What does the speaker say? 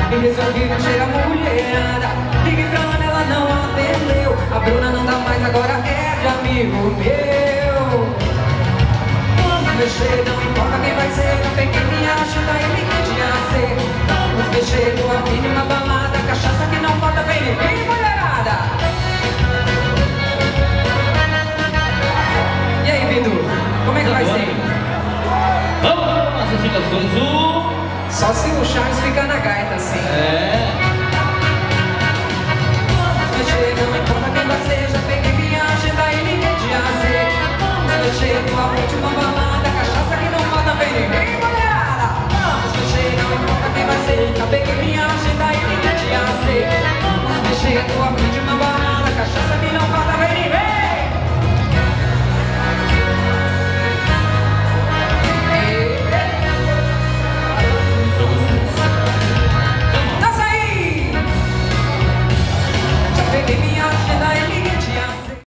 e resolvi mexer a mulherada. Liguei pra Ana, ela não atendeu. A Bruna não dá mais, agora é de amigo meu. Vamos mexer, não importa quem vai ser. Não peguei minha ajuda e me pedi a ser. Vamos mexer, tô afim de uma balada. Cachaça que não falta, vem ninguém, mulherada. E aí, Bidu, como é que vai ser? Vamos, classificações. Só se o Charles fica na gaita, assim. É. Vamos mexer, não importa quem vai ser. Já peguei minha agenda e me pedi a ser. Vamos mexer, tô afim de uma balada. Cachaça que não falta, vem ninguém, mulherada. Vamos mexer, não importa quem vai ser. Já peguei minha agenda